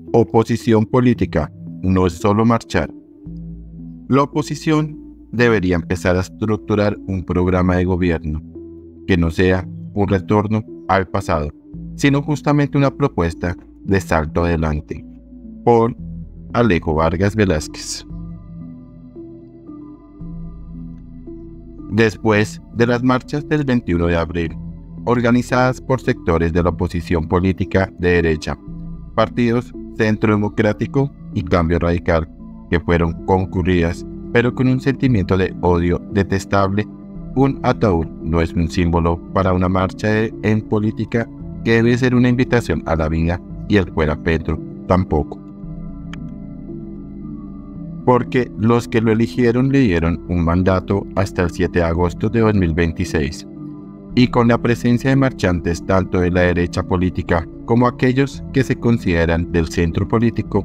Oposición política no es solo marchar. La oposición debería empezar a estructurar un programa de gobierno que no sea un retorno al pasado, sino justamente una propuesta de salto adelante. Por Alejo Vargas Velázquez. Después de las marchas del 21 de abril, organizadas por sectores de la oposición política de derecha, partidos Centro Democrático y Cambio Radical, que fueron concurridas, pero con un sentimiento de odio detestable, un ataúd no es un símbolo para una marcha en política que debe ser una invitación a la vida, y el fuera Petro tampoco. Porque los que lo eligieron le dieron un mandato hasta el 7 de agosto de 2026, y con la presencia de marchantes tanto de la derecha política como aquellos que se consideran del centro político,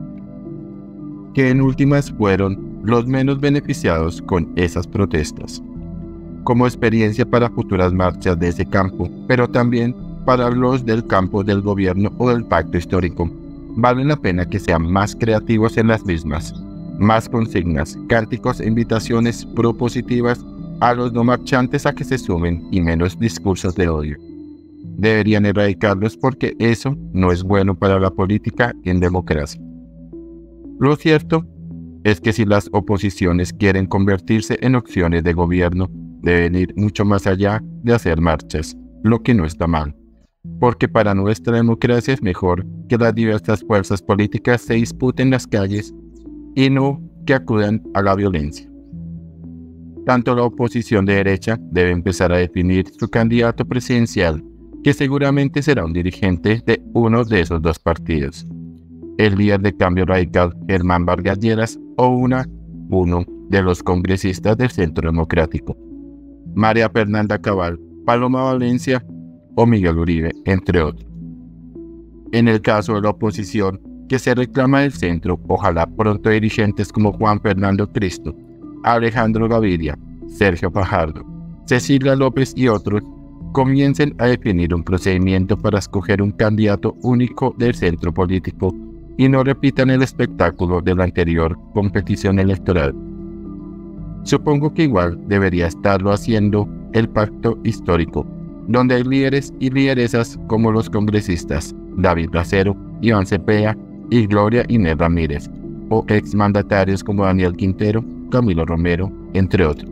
que en últimas fueron los menos beneficiados con esas protestas, como experiencia para futuras marchas de ese campo, pero también para los del campo del gobierno o del pacto histórico. Vale la pena que sean más creativos en las mismas, más consignas, cánticos e invitaciones propositivas a los no marchantes a que se sumen y menos discursos de odio. Deberían erradicarlos porque eso no es bueno para la política en democracia. Lo cierto es que si las oposiciones quieren convertirse en opciones de gobierno, deben ir mucho más allá de hacer marchas, lo que no está mal, porque para nuestra democracia es mejor que las diversas fuerzas políticas se disputen las calles y no que acudan a la violencia. Tanto la oposición de derecha debe empezar a definir su candidato presidencial, que seguramente será un dirigente de uno de esos dos partidos, el líder de Cambio Radical Germán Vargas Lleras o uno de los congresistas del Centro Democrático, María Fernanda Cabal, Paloma Valencia o Miguel Uribe, entre otros. En el caso de la oposición que se reclama del centro, ojalá pronto dirigentes como Juan Fernando Cristo, Alejandro Gaviria, Sergio Fajardo, Cecilia López y otros comiencen a definir un procedimiento para escoger un candidato único del centro político y no repitan el espectáculo de la anterior competición electoral. Supongo que igual debería estarlo haciendo el pacto histórico, donde hay líderes y lideresas como los congresistas David Bracero, Iván Cepeda y Gloria Inés Ramírez, o exmandatarios como Daniel Quintero, Camilo Romero, entre otros.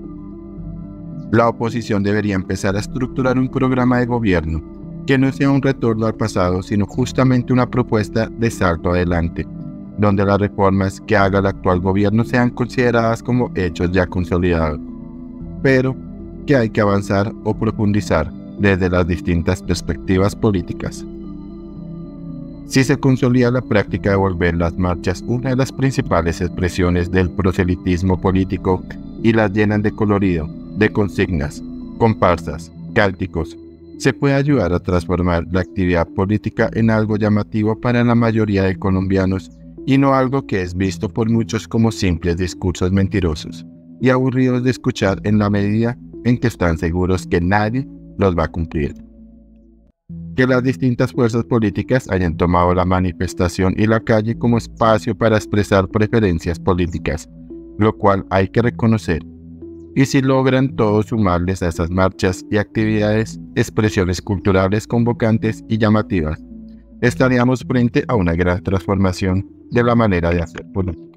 La oposición debería empezar a estructurar un programa de gobierno que no sea un retorno al pasado, sino justamente una propuesta de salto adelante, donde las reformas que haga el actual gobierno sean consideradas como hechos ya consolidados, pero que hay que avanzar o profundizar desde las distintas perspectivas políticas. Si se consolida la práctica de volver las marchas una de las principales expresiones del proselitismo político y las llenan de colorido, de consignas, comparsas, cánticos, se puede ayudar a transformar la actividad política en algo llamativo para la mayoría de colombianos y no algo que es visto por muchos como simples discursos mentirosos y aburridos de escuchar en la medida en que están seguros que nadie los va a cumplir. Que las distintas fuerzas políticas hayan tomado la manifestación y la calle como espacio para expresar preferencias políticas, lo cual hay que reconocer. Y si logran todos sumarles a esas marchas y actividades expresiones culturales convocantes y llamativas, estaríamos frente a una gran transformación de la manera de hacer política.